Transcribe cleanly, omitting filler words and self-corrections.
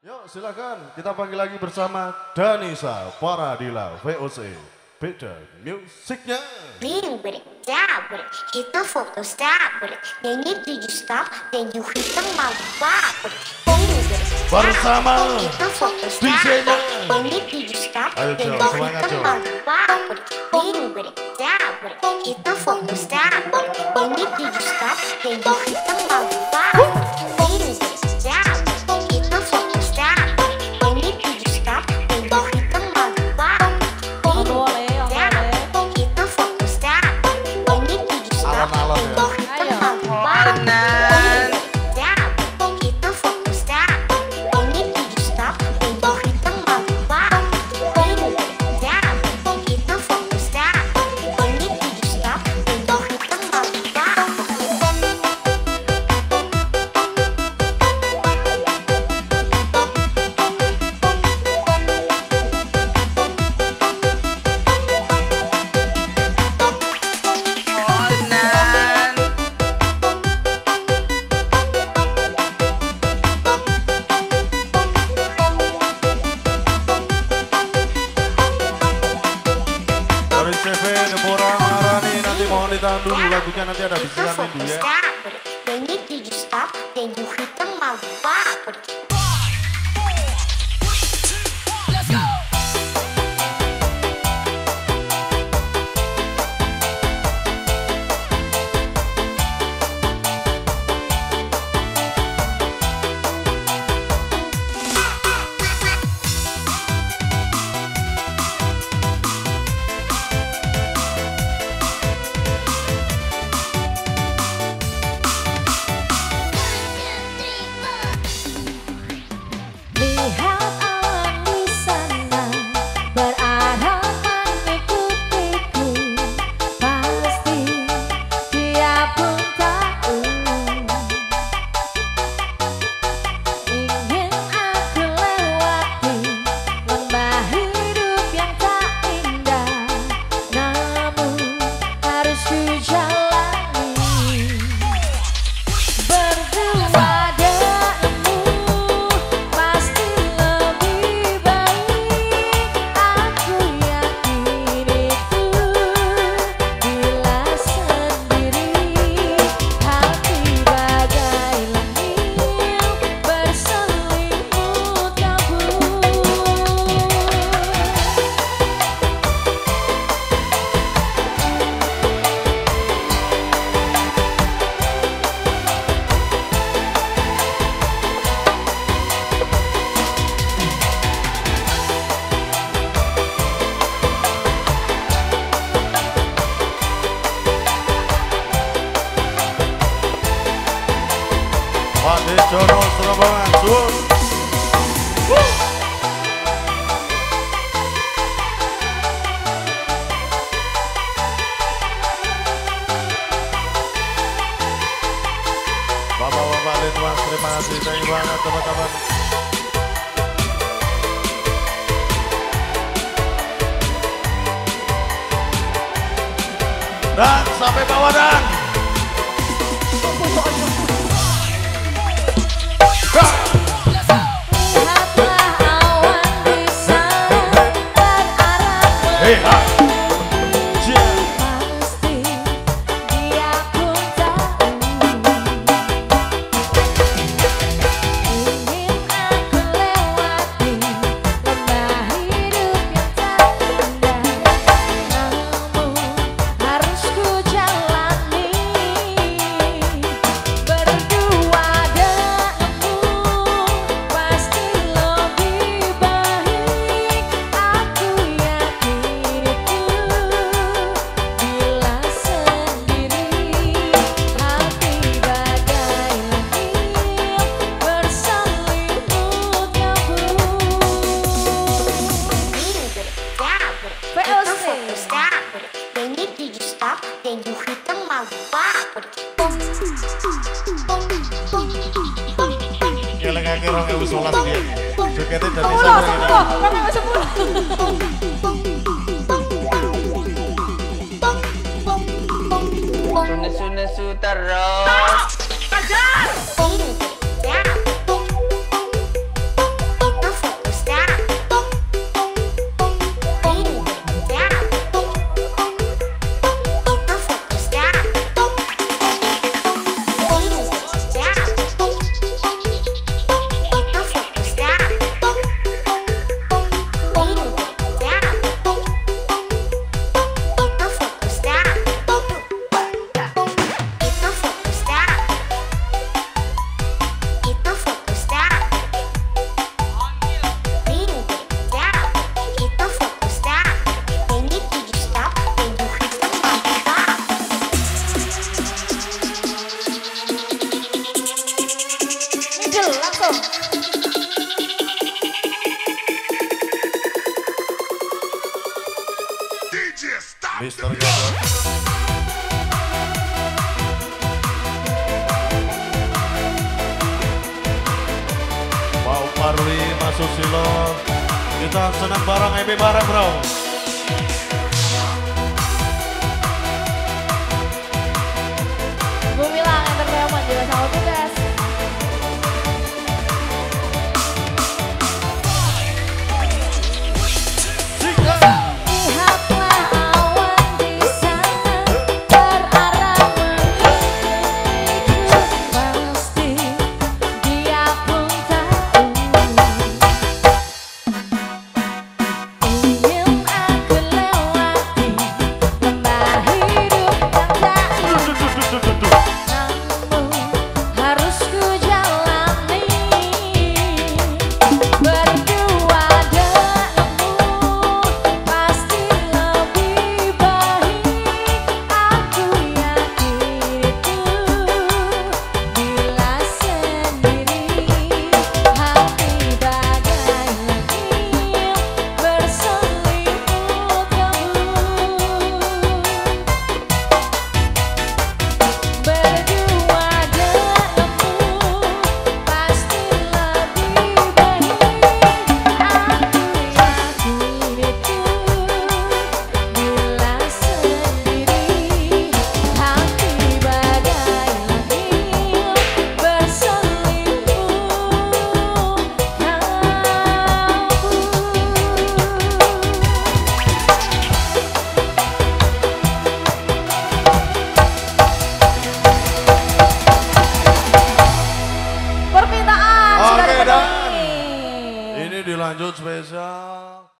Yuk silakan kita panggil lagi bersama Danisa Faradila VOC. Beda musiknya. Bring with it, down with it, hit the photo, stop with it. Then you do you stop, then you hit the mouth, rock with it. Bring with it, Bersama hit the photo, stop DJ-nya. with it. Then you do you stop, Ayo, then Jo, you hit semangat, the Jo. mouth, rock with it. Bring with it, down with it, hit the photo, stop with it. Then you do you stop, then you hit the mouth, rock with it. Bring with it, down with it, hit the photo, stop with it. Then you do you stop, then you hit the mouth, rock with it. Bring with it, down with it, hit the photo, stop with it. Then you do you stop, Alon-alon then ya. you hit the mouth, rock with it. Bring with it, down with it, hit the photo, stop with it. Then you do you stop, then you hit the mouth, rock with it. Bring with it, down with it, hit the photo, stop with it. Then you do you stop, then you hit the mouth, rock with it. Dari CV Deborah Marani, nanti mohon ditahan dulu lagunya, nanti ada Hit the bisikan photo, minggu ya. stop with it. Then you do you stop, then you hit the mouth, rock with it. Lihat awan di sana berarah mengikutiku, pasti dia pun tahu ingin aku lewati lembah hidup yang tak indah, namun harus ku jalani. Berdua denganmu pasti lebih baik, aku yakin itu. Bila sendiri hati bagai langit berselimut abu. Pak Dejono Surabaya, Sur. Bapak-bapak Linmas, terima kasih banyak teman-teman. Dan sampai bawah dan. Lihatlah awan di sana berarah Hey, ha. Yeah. pasti dia pun tahu ingin aku lewati lembah hidup yang tak indah, namun harus ku jalani. Berdua denganmu pasti lebih baik, aku yakin itu. Bila sendiri hati bagai langit berselimut abu. Bring with it, down with it, hit the photo, stop with it. Then you do you stop, then you hit the mouth, rock with it. Ngeleng-ngeleng orang yang usulas dia. Jogetnya dari Sepuluh, sana. sepuluh, pokoknya 10. Nesu-nesu terus. Bring with it, down with it. Mister Gadot. Mau Parwi, Mas Susilo. Kita senang bareng, happy bareng bro. Gumilang Entertainment juga sama tugas. Lihatlah awan di sana berarah menuju, pasti dia pun tahu. Ingin aku lewati lembah hidup yang tak namun harus ku jalani berdua denganmu pasti lebih baik. Aku yakin itu bila sendiri hati bagai langit berselimut kabut. Berdua denganmu pasti lebih baik. Aku yakin itu bila sendiri hati bagai langit berselimut kabut. Permintaan sudah Oke, dan dipenuhi. ini dilanjut spesial